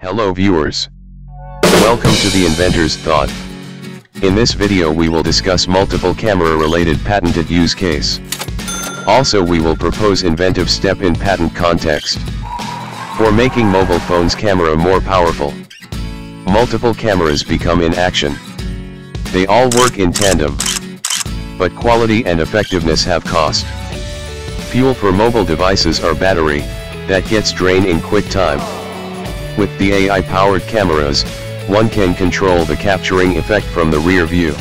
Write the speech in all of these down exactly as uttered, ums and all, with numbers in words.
Hello viewers. Welcome to the Inventor's Thought. In this video we will discuss multiple camera related patented use case. Also we will propose inventive step in patent context. For making mobile phones camera more powerful. Multiple cameras become in action. They all work in tandem. But quality and effectiveness have cost. Fuel for mobile devices are battery, that gets drained in quick time. With the A I-powered cameras, one can control the capturing effect from the rear view.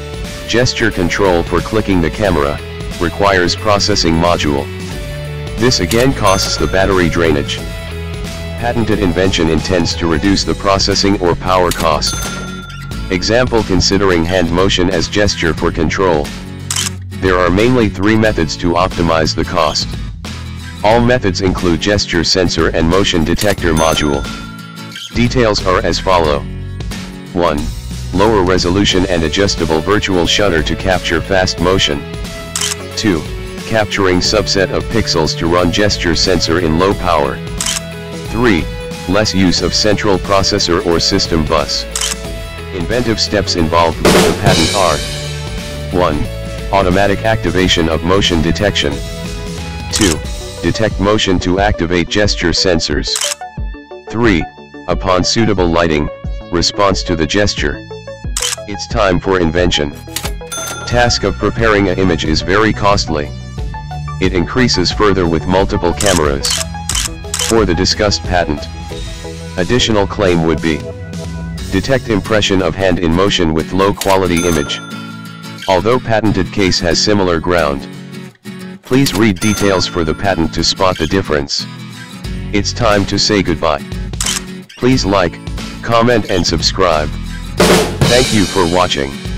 Gesture control for clicking the camera, requires processing module. This again costs the battery drainage. Patented invention intends to reduce the processing or power cost. Example considering hand motion as gesture for control. There are mainly three methods to optimize the cost. All methods include gesture sensor and motion detector module. Details are as follow. one. Lower resolution and adjustable virtual shutter to capture fast motion. two. Capturing subset of pixels to run gesture sensor in low power. three. Less use of central processor or system bus. Inventive steps involved with the patent are: one. Automatic activation of motion detection. two. Detect motion to activate gesture sensors. three. Upon suitable lighting, response to the gesture. It's time for invention. Task of preparing an image is very costly. It increases further with multiple cameras. For the discussed patent, additional claim would be: detect impression of hand in motion with low quality image. Although patented case has similar ground. Please read details for the patent to spot the difference. It's time to say goodbye. Please like, comment and subscribe. Thank you for watching.